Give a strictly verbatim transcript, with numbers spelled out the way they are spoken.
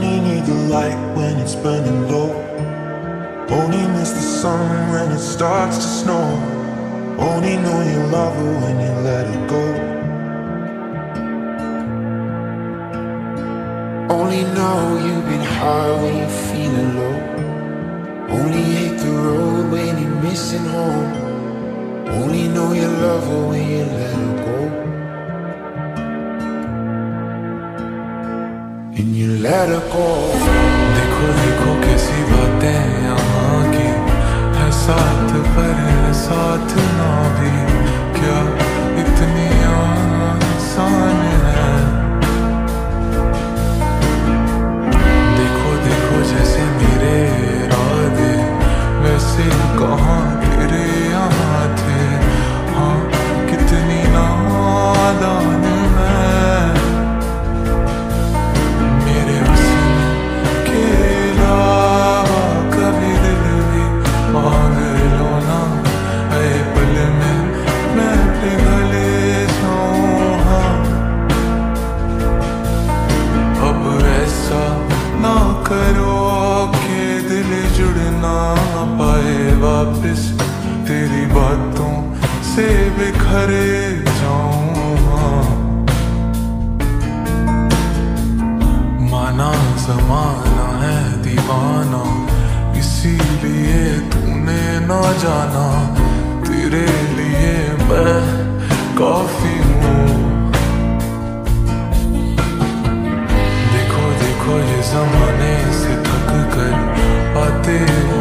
Only need the light when it's burning low. Only miss the sun when it starts to snow. Only know you love her when you let her go. Only know you've been high when you're feeling low. Only hate the road when you're missing home. Only know you love her when you let her go. And you let her go. देखो देखो कैसी बातें यहाँ की है, साथ पर है साथ ना भी, क्या इतनी आसान है। देखो देखो जैसे मेरे इरादे वैसे कहाँ तेरे यहाँ थे। हाँ कितनी नादान मैं, मेरे हुस्न के अलावा कभी दिल भी मांग लो ना। ऐ पल में मैं पिघल जाऊं। हाँ अब ऐसा ना करो कि दिल जुड़ ना पाए वापस, तेरी बातों से बिखर जाऊं। हाँ माना ज़माना है दीवाना, इसीलिए तूने ना जाना। तेरे लिए मैं काफी हूँ। देखो देखो ये ज़माने से थक कर आते